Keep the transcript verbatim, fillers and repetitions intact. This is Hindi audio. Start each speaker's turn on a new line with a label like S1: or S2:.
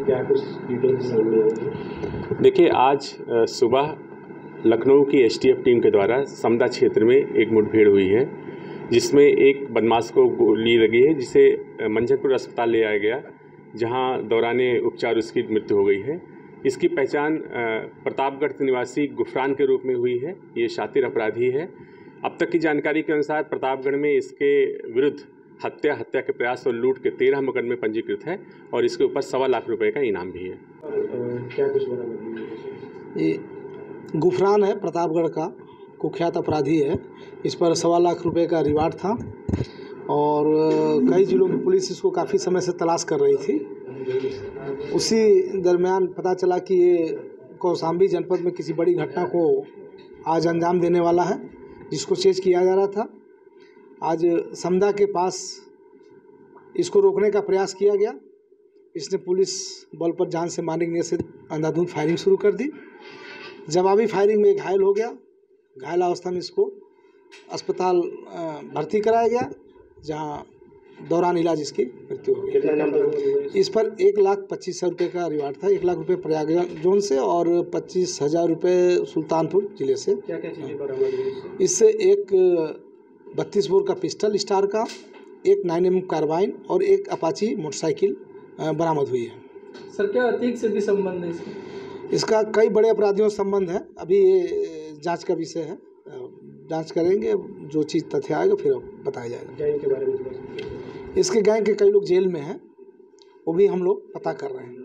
S1: क्या कुछ डिटेल्स सामने आई?
S2: देखिए, आज सुबह लखनऊ की एसटीएफ टीम के द्वारा समदा क्षेत्र में एक मुठभेड़ हुई है, जिसमें एक बदमाश को गोली लगी है, जिसे मंझनपुर अस्पताल ले आया गया, जहां दौराने उपचार उसकी मृत्यु हो गई है। इसकी पहचान प्रतापगढ़ निवासी गुफरान के रूप में हुई है। ये शातिर अपराधी है। अब तक की जानकारी के अनुसार प्रतापगढ़ में इसके विरुद्ध हत्या हत्या के प्रयास और लूट के तेरह मुकदमे पंजीकृत है और इसके ऊपर सवा लाख रुपए का इनाम भी है।
S1: क्या कुछ बरामद?
S3: ये गुफरान है, प्रतापगढ़ का कुख्यात अपराधी है। इस पर सवा लाख रुपए का रिवार्ड था और कई जिलों की पुलिस इसको काफ़ी समय से तलाश कर रही थी। उसी दरमियान पता चला कि ये कौशाम्बी जनपद में किसी बड़ी घटना को आज अंजाम देने वाला है, जिसको चेज किया जा रहा था। आज समदा के पास इसको रोकने का प्रयास किया गया। इसने पुलिस बल पर जान से मारने से अंधाधुंध फायरिंग शुरू कर दी। जवाबी फायरिंग में घायल हो गया। घायल अवस्था में इसको अस्पताल भर्ती कराया गया, जहां दौरान इलाज इसकी मृत्यु हो गई। इस पर एक लाख पच्चीस हज़ार रुपये का रिवार्ड था। एक लाख रुपये प्रयागराज जोन से और पच्चीस हज़ार रुपये सुल्तानपुर जिले से।
S1: क्या क्या चीज़ें बरामद हुई?
S3: इससे एक बत्तीस बोर का पिस्टल स्टार का, एक नाइन एम कार्बाइन और एक अपाची मोटरसाइकिल बरामद हुई है।
S4: सर, क्या अतीक से भी संबंध है इसका?
S3: इसका कई बड़े अपराधियों से संबंध है। अभी ये जांच का विषय है, जांच करेंगे, जो चीज़ तथ्य आएगा फिर बताया जाएगा।
S1: गैंग के बारे में?
S3: इसके गैंग के कई लोग जेल में हैं, वो भी हम लोग पता कर रहे हैं।